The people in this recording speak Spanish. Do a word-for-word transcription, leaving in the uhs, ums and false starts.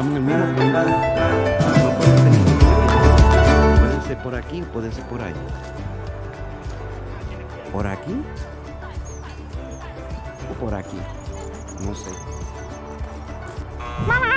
estamos en el mismo punto. No pueden ser ningún- pueden ser por aquí, pueden ser por ahí. ¿Por aquí? ¿O por aquí? No sé.